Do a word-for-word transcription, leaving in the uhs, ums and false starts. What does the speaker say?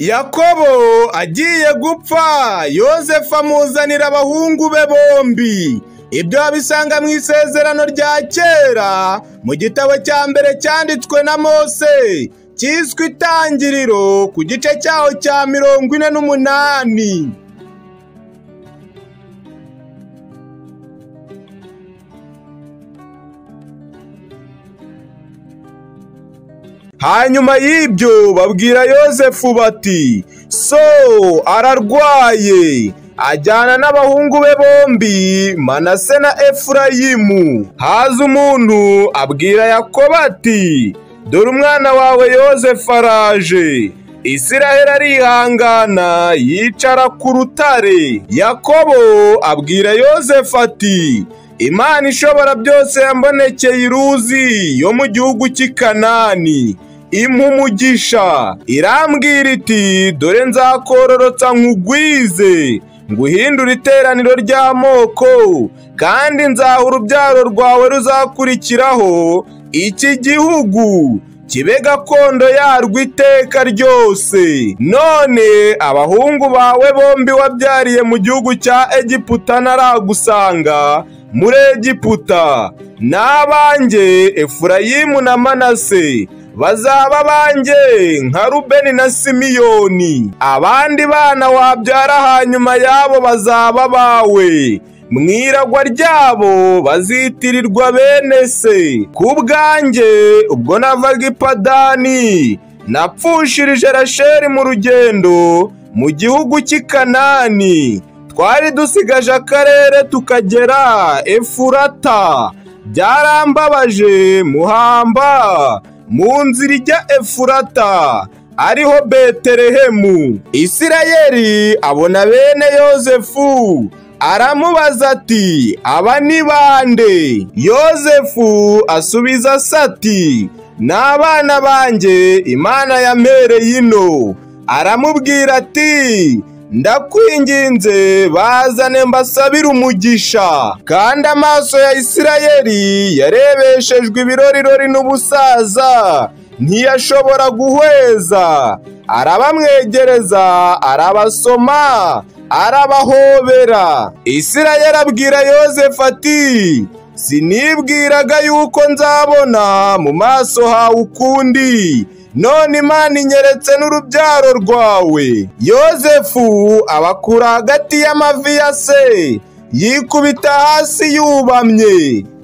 Yakobo agiye gupfa, Yozefu amuzanira abahungu be bombi. Ibyo babisanga mu isezerano rya kera mu gitabo cya mbere cyanditswe na Mose cyiswe Itangiriro ku gice cyaho cya mirongo ine n'umunani. Hanyuma y'ibyo babwira Yozefu bati, so ararwaye. Ajyana n'abahungu be bombi, Manase na Efurayimu. Haza umuntu abwira Yakobo ati, dore umwana wawe Yozefu araje. Isiraheli arihangana yicara ku rutare. Yakobo abwira Yozefu ati, Imana ishobora byose yambonekeye i Luzi yo mu gihugu cy'i Kanani, impa umugisha. Irambwira iti, dore nzakororotsa nkugwize, nguhindura iteraniro ry'amoko, kandi nzaha urubyaro rwawe ruzakurikiraho iki gihugu kibe gakondo yarwo iteka ryose. None abahungu bawe bombi wabyariye mu gihugu cya Egiputa naragusanga muri Egiputa, n'abanjye Efurayimu na Manase bazaba banjye nka Rubeni na Simiyoni. Abandi bana wabyara hanyuma yabo bazaba bawe, mwiragwa ryabo bazitirirwa bene se. Ku bwanjye ubwo navaga i Padani napfushirije Rasheli mu rugendo mu gihugu cy'i Kanani. Twari dusigaje akarere tukagera Efurata. Byarambabaje muhamba mu nzira ijya Efurata, ariho Betelehemu. Isirayeli abona bene Yozefu, aramubaza ati, aba ni bande? Yozefu asubiza ati, ni abana banjye Imana yampereye ino. Aramubwira ati, ndakwinginze bazane mbasabire umugisha. Kandi amaso ya Isirayeli yarebeshejwe ibirorirori n'ubusaza, ntiyashobora guhweza. Arabamwegereza, arabasoma, arabahobera. Isirayeli abwira Yozefu ati, sinibwiraga yuko nzabona mu maso hawe ukundi, none Imana inyeretse n'urubyaro rwawe. Yozefu abakura hagati y'amavi ya se, yikubita hasi yubamye.